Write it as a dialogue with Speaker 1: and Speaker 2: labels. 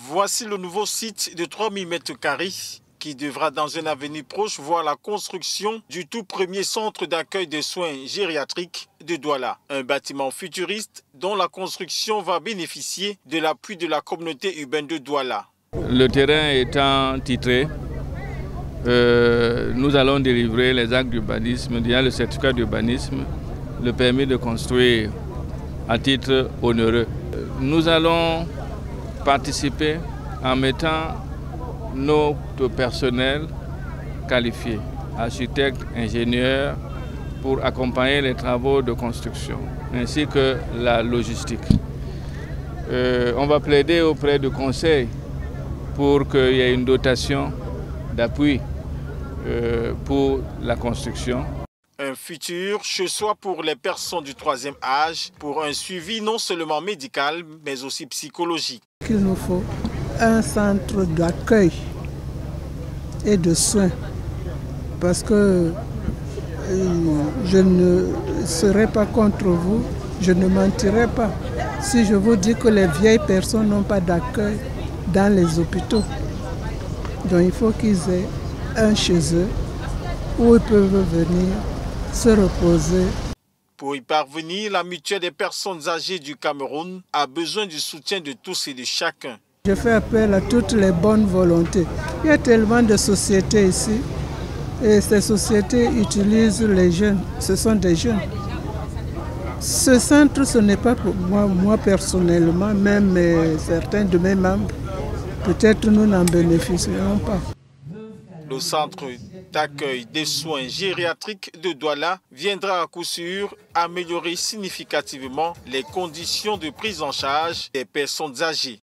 Speaker 1: Voici le nouveau site de 3000 m² qui devra dans un avenir proche voir la construction du tout premier centre d'accueil des soins gériatriques de Douala. Un bâtiment futuriste dont la construction va bénéficier de l'appui de la communauté urbaine de Douala.
Speaker 2: Le terrain étant titré, nous allons délivrer les actes d'urbanisme, le certificat d'urbanisme, le permis de construire à titre onéreux. Nous allons participer en mettant notre personnel qualifié, architectes, ingénieurs, pour accompagner les travaux de construction, ainsi que la logistique. On va plaider auprès du Conseil pour qu'il y ait une dotation d'appui pour la construction.
Speaker 1: Un futur chez soi pour les personnes du troisième âge, pour un suivi non seulement médical, mais aussi psychologique.
Speaker 3: Il nous faut un centre d'accueil et de soins, parce que je ne serai pas contre vous, je ne mentirai pas si je vous dis que les vieilles personnes n'ont pas d'accueil dans les hôpitaux. Donc il faut qu'ils aient un chez eux où ils peuvent venir se reposer.
Speaker 1: Pour y parvenir, la mutuelle des personnes âgées du Cameroun a besoin du soutien de tous et de chacun.
Speaker 3: Je fais appel à toutes les bonnes volontés. Il y a tellement de sociétés ici et ces sociétés utilisent les jeunes. Ce sont des jeunes. Ce centre, ce n'est pas pour moi personnellement, même certains de mes membres. Peut-être nous n'en bénéficierons pas.
Speaker 1: Le centre d'accueil des soins gériatriques de Douala viendra à coup sûr améliorer significativement les conditions de prise en charge des personnes âgées.